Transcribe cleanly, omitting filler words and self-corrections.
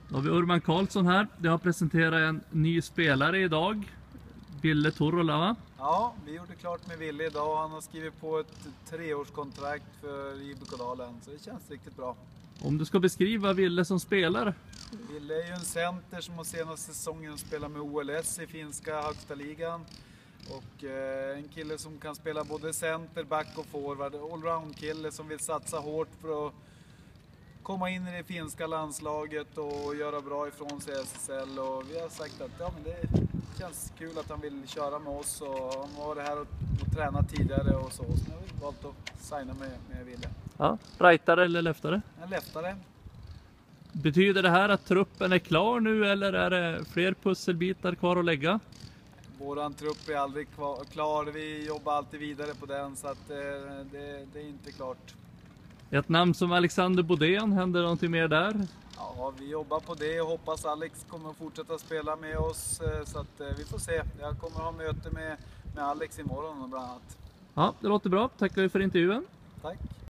Då har vi Urban Karlsson här. Det har presenterat en ny spelare idag. Ville Turola, va? Ja, vi gjorde klart med Ville idag. Han har skrivit på ett 3-årskontrakt för IBK Dalen, så det känns riktigt bra. Om du ska beskriva Ville som spelare? Ville är ju en center som har senaste säsongen spelat med OLS i finska högsta ligan. Och en kille som kan spela både center, back och forward. Allround kille som vill satsa hårt för att komma in i det finska landslaget och göra bra ifrån sig i SSL. Och vi har sagt att ja, men det känns kul att han vill köra med oss. Och han var det här och tränat tidigare och så. Så nu har vi valt att signa med Ville. Ja, rightare eller leftare? En leftare. Betyder det här att truppen är klar nu eller är det fler pusselbitar kvar att lägga? Våran trupp är aldrig klar. Vi jobbar alltid vidare på den, så att det är inte klart. Ett namn som Alexander Bodén, händer någonting mer där? Ja, vi jobbar på det och hoppas Alex kommer att fortsätta spela med oss, så att vi får se. Jag kommer att ha möte med Alex imorgon bland annat. Ja, det låter bra. Tackar vi för intervjun. Tack.